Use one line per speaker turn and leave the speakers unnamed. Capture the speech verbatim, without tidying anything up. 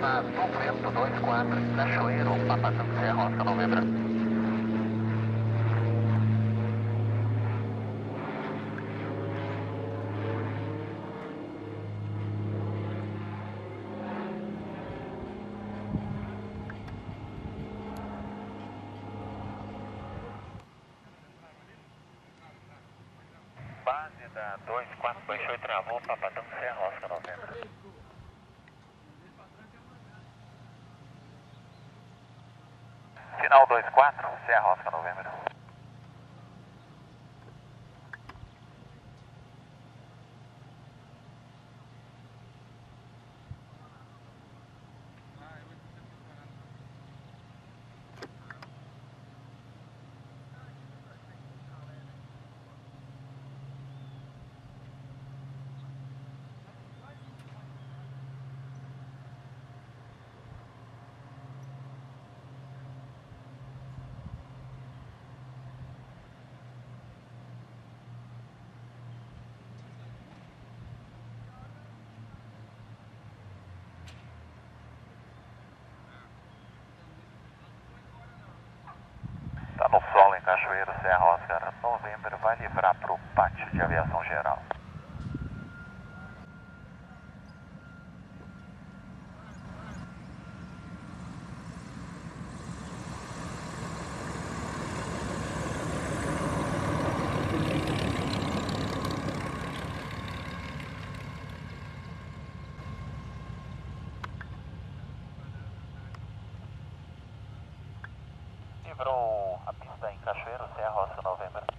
na Sul Vento dois quatro, Cachoeiro, Papa Tanto Serra, Oscar Novembro. Base da dois quatro, baixou e travou, Papa Tanto Serra, Oscar Novembro. Final dois quatro, Serra, Oscar Novembro. Tá no solo em Cachoeiro, Serra, Oscar Novembro, vai livrar para o pátio de aviação geral. Livrou a pista em Cachoeiro, Serra, Oscar Novembro.